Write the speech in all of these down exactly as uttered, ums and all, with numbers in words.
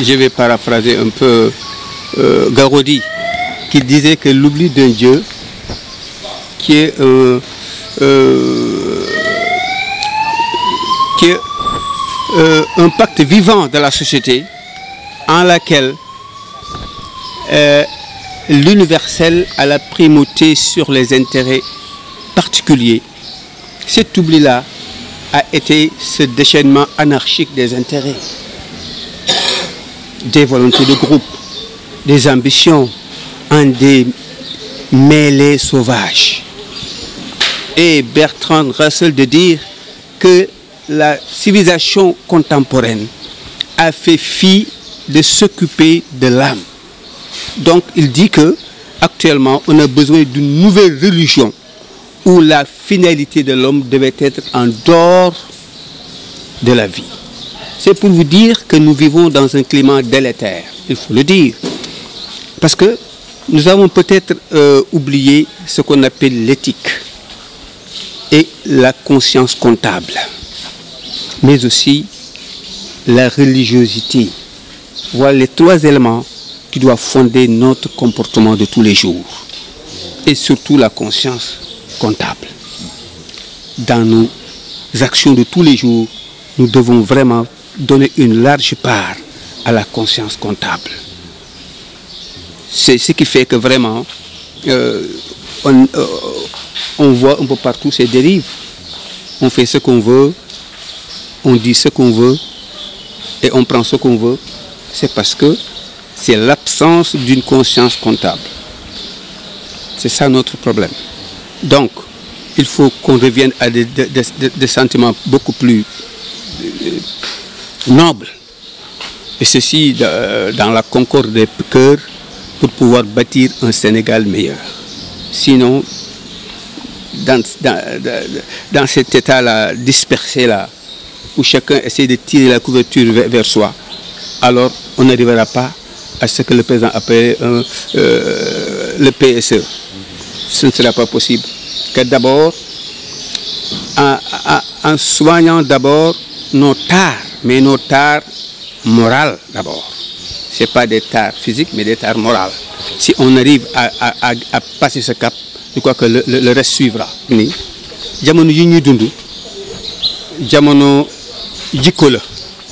je vais paraphraser un peu euh, Garodi, qui disait que l'oubli d'un Dieu qui est, euh, euh, qui est euh, un pacte vivant de la société en laquelle euh, l'universel a la primauté sur les intérêts particuliers. Cet oubli-là a été ce déchaînement anarchique des intérêts, des volontés de groupe, des ambitions en des mêlées sauvages. Et Bertrand Russell de dire que la civilisation contemporaine a fait fi de s'occuper de l'âme. Donc il dit que actuellement on a besoin d'une nouvelle religion où la finalité de l'homme devait être en dehors de la vie. C'est pour vous dire que nous vivons dans un climat délétère, il faut le dire. Parce que nous avons peut-être euh, oublié ce qu'on appelle l'éthique et la conscience comptable, mais aussi la religiosité. Voilà les trois éléments qui doivent fonder notre comportement de tous les jours. Et surtout la conscience comptable. Dans nos actions de tous les jours, nous devons vraiment donner une large part à la conscience comptable. C'est ce qui fait que vraiment, euh, on, euh, on voit un peu partout ces dérives. On fait ce qu'on veut, on dit ce qu'on veut, et on prend ce qu'on veut. C'est parce que c'est l'absence d'une conscience comptable. C'est ça notre problème. Donc, il faut qu'on revienne à des, des, des, des sentiments beaucoup plus euh, nobles. Et ceci de, dans la concorde des cœurs pour pouvoir bâtir un Sénégal meilleur. Sinon, dans, dans, dans cet état-là, dispersé-là, où chacun essaie de tirer la couverture vers, vers soi, alors on n'arrivera pas à ce que le président appelle euh, euh, le P S E. Ce ne sera pas possible. Que d'abord, en, en, en soignant d'abord nos tares, mais nos tares morales d'abord. Ce n'est pas des tares physiques, mais des tares morales. Si on arrive à, à, à, à passer ce cap, je crois que le, le, le reste suivra. Jamono yi ñuy dund jamono jikko la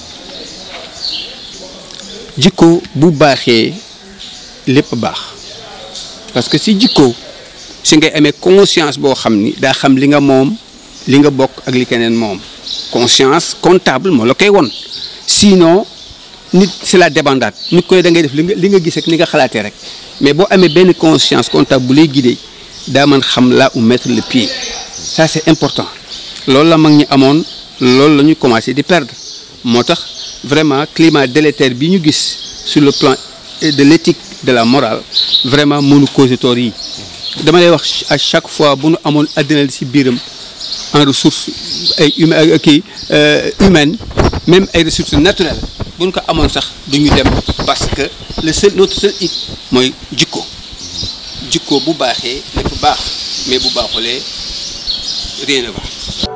jikko bu baaxee lépp baax parce que si jikko si ngay amee conscience boo xam ni daa xam li nga moom li nga bokk ak li keneen moom conscience comptable moo la koy won sinon nit c'est la débandade nit koy da ngay def li nga li nga gis ak ni nga xalaatee rek mais boo amee benn conscience comptable bu lay guider daa mën xam là où mettre le pied ça c'est important loolu la mag ñi amoon loolu la ñu commencé di perdre moo tax vraiment climat délétère bi ñu gis sur le plan de l'éthique de la morale vraiment mënu causer tort yi dama lay wax à chaque fois bu nu amoon àddina ci biiram en ressources ay humaines kii humaines même ay ressources naturelles bu ñu ko amoon sax duñu dem parce que le seul notre seul hic mooy jikko jikko bu baaxee lépp baax mais bu baaxulee rien ne va.